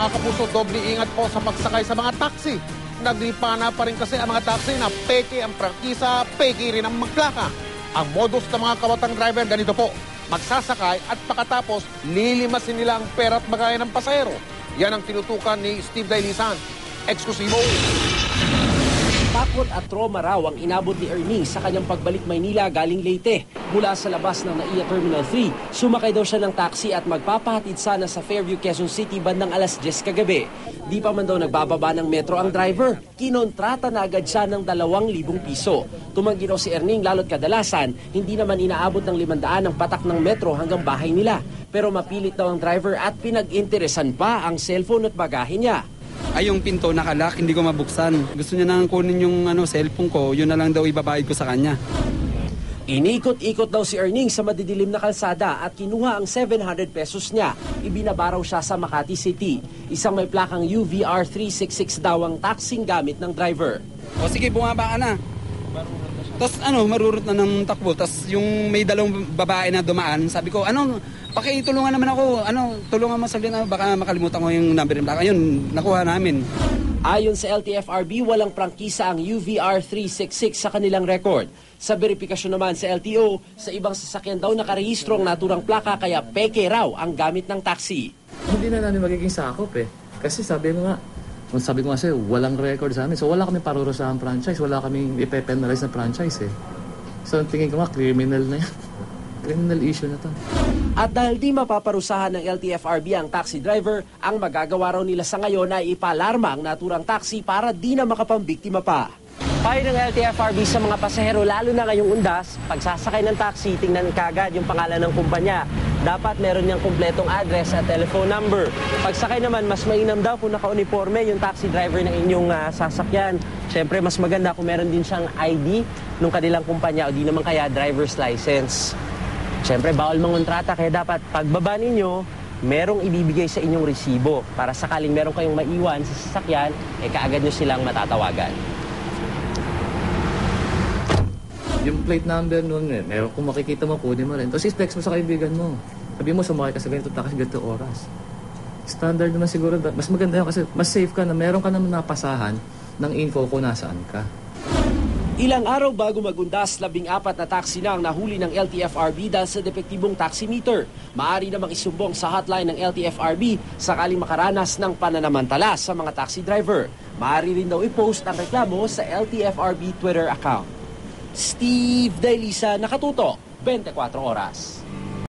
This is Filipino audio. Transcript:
Mga kapuso, doble ingat po sa pagsakay sa mga taxi. Naglipana pa rin kasi ang mga taxi na peke ang prangkisa, peke rin ang magplaka. Ang modus ng mga kawatang driver ganito po, magsasakay at pagkatapos lilimasin nila ang pera at bagayan ng pasahero. Yan ang tinutukan ni Steve Dailisan. Eksklusibo. Takot at trauma raw ang inabot ni Ernie sa kanyang pagbalik Maynila galing Leyte. Mula sa labas ng NAIA Terminal 3, sumakay daw siya ng taxi at magpapahatid sana sa Fairview, Quezon City bandang alas 10 kagabi. Di pa man daw nagbababa ng metro ang driver. Kinontrata na agad siya ng 2,000 piso. Tumanggi raw si Ernie lalo't kadalasan, hindi naman inaabot ng 500 ang patak ng metro hanggang bahay nila. Pero mapilit daw ang driver at pinag-interesan pa ang cellphone at bagahe niya. Ay, yung pinto nakalock, hindi ko mabuksan. Gusto niya nang kunin yung cellphone ko, yun na lang daw ibabayad ko sa kanya. Inikot-ikot daw si Erning sa madidilim na kalsada at kinuha ang 700 pesos niya. Ibinabaraw siya sa Makati City. Isang may plakang UVR 366 daw ang taxing gamit ng driver. O sige, bumaba ka na. Tapos marurot na ng takbo. Tapos yung may dalawang babae na dumaan, sabi ko, pakitulungan naman ako, tulungan mo saglit, baka makalimutan ko yung number ng plaka. Ayun, nakuha namin. Ayon sa LTFRB, walang prangkisa ang UVR 366 sa kanilang record. Sa verifikasyon naman sa LTO, sa ibang sasakyan daw nakarehistro ang naturang plaka kaya peke raw ang gamit ng taxi. Hindi na namin magiging sakop Kasi sabi ko nga sa'yo, walang record sa amin. So wala kami parurusahan franchise, wala kaming ipe-penalize na franchise So tingin ko nga, criminal na yan. Criminal issue na to. At dahil di mapaparusahan ng LTFRB ang taxi driver, ang magagawa raw nila sa ngayon ay ipalarma ang naturang taxi para di na makapambiktima pa. Payo ng LTFRB sa mga pasahero, lalo na ngayong undas, pagsasakay ng taxi, tingnan kagad yung pangalan ng kumpanya. Dapat meron niyang kumpletong address at telephone number. Pagsakay naman, mas mainam daw kung naka-uniforme yung taxi driver ng inyong sasakyan. Siyempre, mas maganda kung meron din siyang ID ng kanilang kumpanya o di naman kaya driver's license. Siyempre, bawal mangontrata kaya dapat pagbaba ninyo, merong ibibigay sa inyong resibo para sakaling meron kayong maiwan sa sasakyan, kaagad nyo silang matatawagan. Yung plate number nun, meron kung makikita mo, kunin mo rin. Tapos i-text mo sa kaibigan mo. Sabi mo, sumakay ka sa ganito, takas ganito oras. Standard naman siguro. Mas maganda yun kasi mas safe ka na meron ka naman napasahan ng info kung nasaan ka. Ilang araw bago magundas, 14 na taxi na ang nahuli ng LTFRB dahil sa depektibong taximeter. Maaari namang isumbong sa hotline ng LTFRB sakaling makaranas ng pananamantala sa mga taxi driver. Maaari rin daw i-post ang reklamo sa LTFRB Twitter account. Steve Dailisan, Nakatutok, 24 Oras.